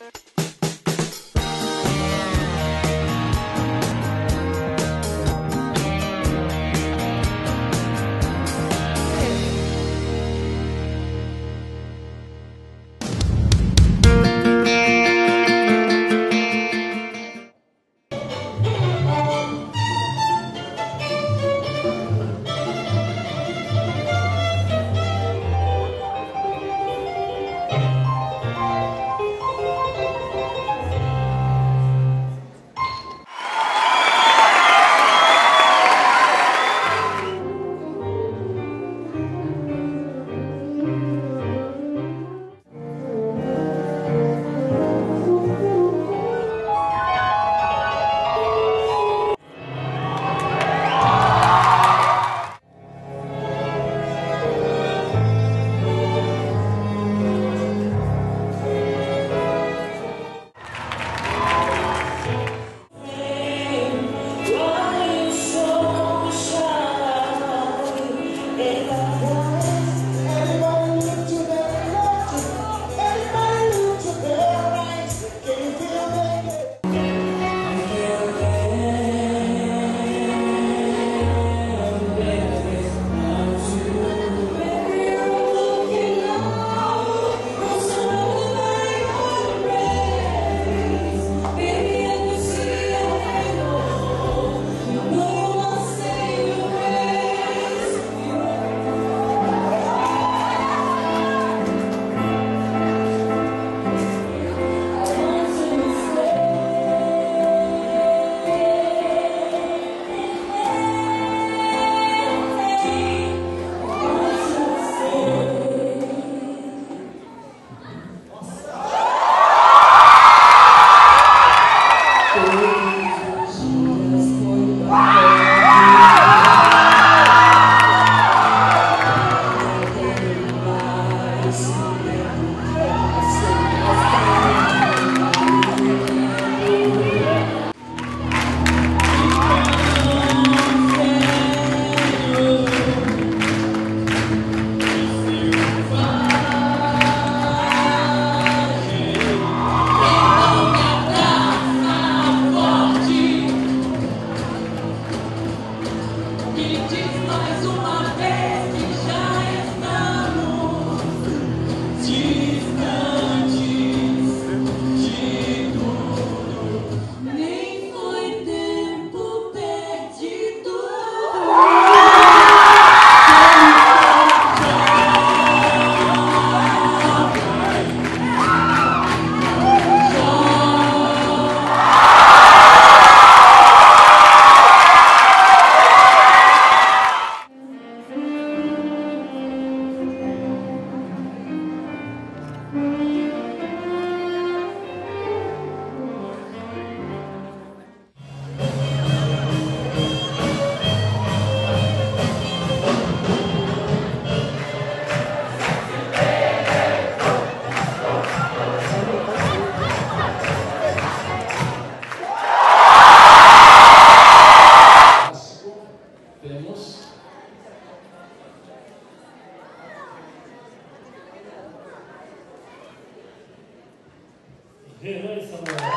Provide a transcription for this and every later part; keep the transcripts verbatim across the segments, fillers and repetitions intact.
Renan e Samuel.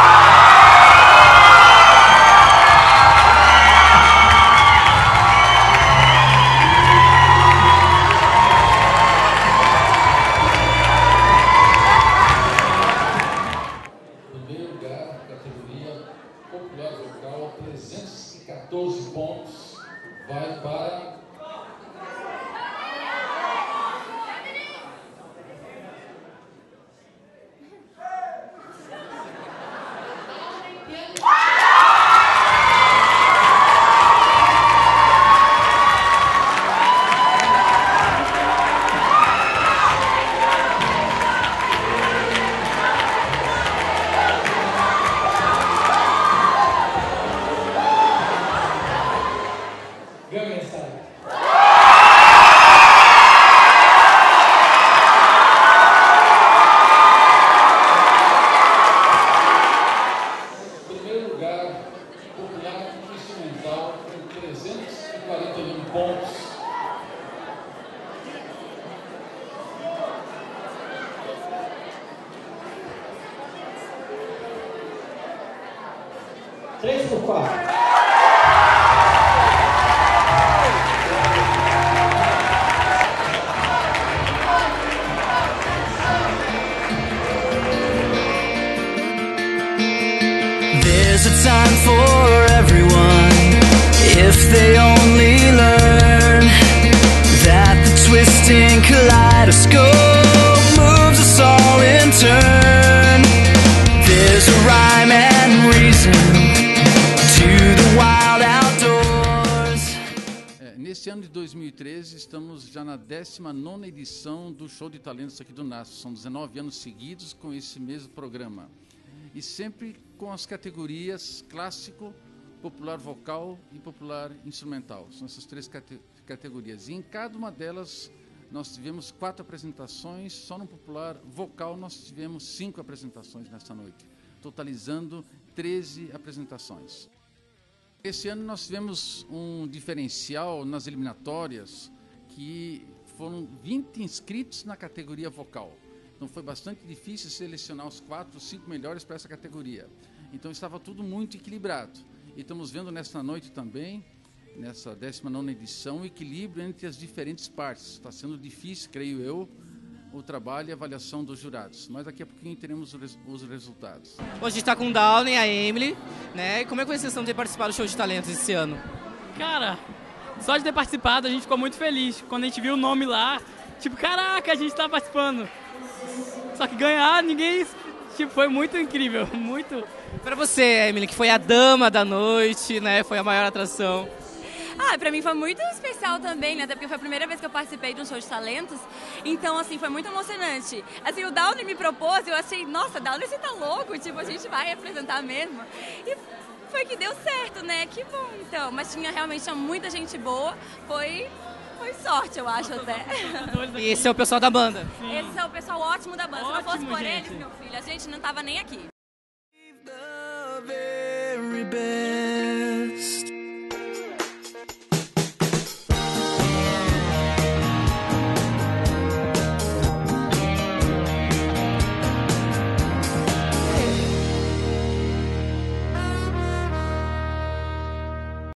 Primeiro lugar, categoria popular vocal, trezentos e quatorze pontos, vai para três por quatro. There's a time for everyone, if they only learn that the twisting kaleidoscope moves us all in turn. There's a rhyme and reason to the wild outdoors. É, nesse ano de dois mil e treze, estamos já na décima nona edição do Show de Talentos aqui do NASP. São dezenove anos seguidos com esse mesmo programa. E sempre com as categorias clássico, popular vocal e popular instrumental. São essas três cate categorias. E em cada uma delas nós tivemos quatro apresentações. Só no popular vocal nós tivemos cinco apresentações nesta noite, totalizando treze apresentações. Esse ano nós tivemos um diferencial nas eliminatórias, que foram vinte inscritos na categoria vocal. Então foi bastante difícil selecionar os quatro, cinco melhores para essa categoria. Então estava tudo muito equilibrado. E estamos vendo nesta noite também, nessa décima nona edição, o equilíbrio entre as diferentes partes. Está sendo difícil, creio eu, o trabalho e a avaliação dos jurados. Mas daqui a pouquinho teremos os resultados. Hoje a gente está com o Downey e a Emily, né? E como é que foi a sensação de ter participado do Show de Talentos esse ano? Cara, só de ter participado a gente ficou muito feliz. Quando a gente viu o nome lá, tipo, caraca, a gente está participando. Só que ganhar, ninguém... Tipo, foi muito incrível, muito... Pra você, Emily, que foi a dama da noite, né? Foi a maior atração. Ah, pra mim foi muito especial também, né? Até porque foi a primeira vez que eu participei de um show de talentos. Então, assim, foi muito emocionante. Assim, o Downey me propôs e eu achei, nossa, Downey, você tá louco? Tipo, a gente vai apresentar mesmo. E foi que deu certo, né? Que bom, então. Mas tinha realmente tinha muita gente boa. Foi... Foi sorte, eu acho, até. E esse é o pessoal da banda? Esse é o pessoal ótimo da banda. Se não fosse Ótimo, por gente. eles, meu filho, a gente não tava nem aqui.